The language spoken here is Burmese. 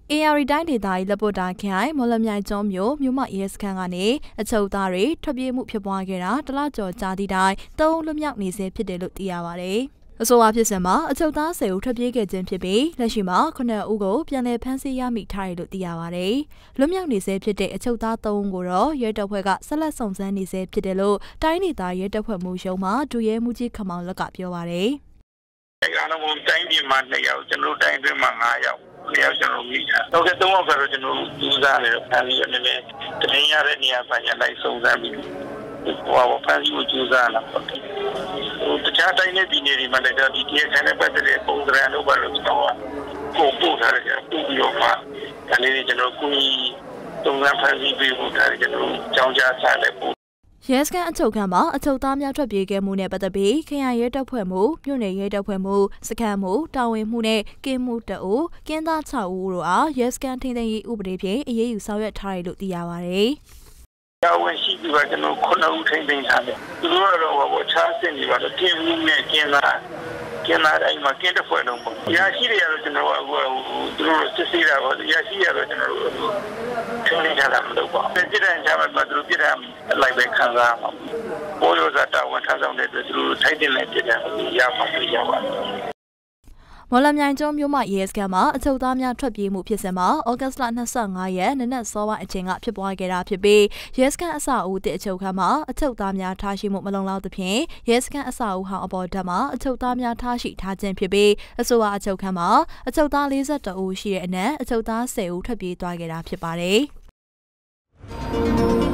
AR တိုင်းဒေသကြီးလက်ပေါ်တာခိုင်မော်လမြိုင်ကျောင်းမြို့မရဲစခန်းကနေအချုပ်သားတွေထွက်ပြေးမှုဖြစ်ပွားခဲ့တာတလကျော်ကြာသည့်တိုင်3ဦးလွတ်မြောက်နေဆဲဖြစ်တယ်လို့သိရပါတယ်။အဆိုပါဖြစ်စဉ်မှာအချုပ်သား10ဦးထွက်ပြေးခဲ့ခြင်းဖြစ်ပြီးလက်ရှိမှာ9ဦးကိုပြန်လည်ဖမ်းဆီးရမိထားတယ်လို့သိရပါတယ်။လွတ်မြောက်နေဆဲဖြစ်တဲ့အချုပ်သား3ဦးကိုတော့ရဲတပ်ဖွဲ့ကဆက်လက်စုံစမ်းနေဆဲဖြစ်တယ်လို့တိုင်းဒေသရဲတပ်ဖွဲ့မှူးရုံးမှဒုရဲမှူးကြီးခမောင်လက်ကပြောပါတယ်။အားလုံးတိုင်းပြည်မှာ2ယောက်ကျွန်တော်တိုင်းတွင်းမှာ9ယောက်။ကျွန်တော်မိတာတော့3ယောက်ကတော့ကျွန်တော်ယူစားတယ်ဖမ်းပြီးတော့လည်းတင်ရတဲ့နေရာပိုင်းလိုက်စုံစမ်းပြီးဖမ်းပြီးယူစားလာပေါ့တခြားတိုင်းနဲ့ပြည်နယ်တွေမှာလည်းဒီတရားခံနဲ့ပတ်သက်တဲ့ပုံစံလို့ပါလို့ကျွန်တော်ကိုပို့ထားတယ်ပို့ပြီးတော့မှဒါလေးကျွန်တော်ကိုစုံစမ်းဖမ်းဆီးပြီးပို့ထားတယ်ကျွန်တော်ကြောင်းကြားစားတယ်ပို့ရဲစခန်းအချုပ်ခန်းမှာအချုပ်သားများထွက်ပြေးခဲ့မှုနဲ့ပတ်သက်ပြီးခရိုင်ရဲတပ်ဖွဲ့မှမြို့နယ်ရဲတပ်ဖွဲ့မှစခန်းမှတာဝန်မှုနဲ့ကင်းမှုတအုပ်ကင်းသား6ဦးတို့အားရဲစခန်းထိန်းသိမ်းရေးဥပဒေဖြင့်အရေးယူဆောင်ရွက်ထားတယ်လို့သိရပါတယ်။တာဝန်ရှိသူကကျွန်တော်9ဦးထိန်းသိမ်းထားတယ်။သူတို့ကတော့ခြားစစ်နေပါတော့ကင်းမှုနဲ့ကင်းသားတိုင်းမှာကင်းတဲ့ဖွဲ့လုံးပေါ့။ရရှိတယ်ကတော့ကျွန်တော်သူတို့စစ်ဆေးတာပေါ့။ရရှိရတော့ကျွန်တော်တို့ထိန်းသိမ်းထားတာမလုပ်ပါဘူး။ပြည်ထောင်ချမှာသူတို့ပြည်ထောင်လိုက်ပဲခံစားမှာ။ပေါ်ရောတာဝန်ထမ်းဆောင်တဲ့သူတို့ထိုက်တဲ့နဲ့ပြည်ထောင်ရမှာပြရပါတယ်မော်လမြိုင်ကျောင်းမြို့မရဲစခန်းမှာအချုပ်သားများထွက်ပြေးမှုဖြစ်စဉ်မှာဩဂတ်စ်လ25ရက်နနက်စောပိုင်းအချိန်ကဖြစ်ပွားခဲ့တာဖြစ်ပြီးရဲစခန်းအဆောက်အဦတစ်အချုပ်ခန်းမှာအချုပ်သားများထားရှိမှုမလုံလောက်သဖြင့်ရဲစခန်းအဆောက်အဦဟောင်းအပေါ်ဓာတ်မှာအချုပ်သားများထားရှိထားခြင်းဖြစ်ပြီးအဆိုပါအချုပ်ခန်းမှာအချုပ်သား42ဦးရှိတဲ့အနက်အချုပ်သား10ဦးထွက်ပြေးသွားခဲ့တာဖြစ်ပါတယ်။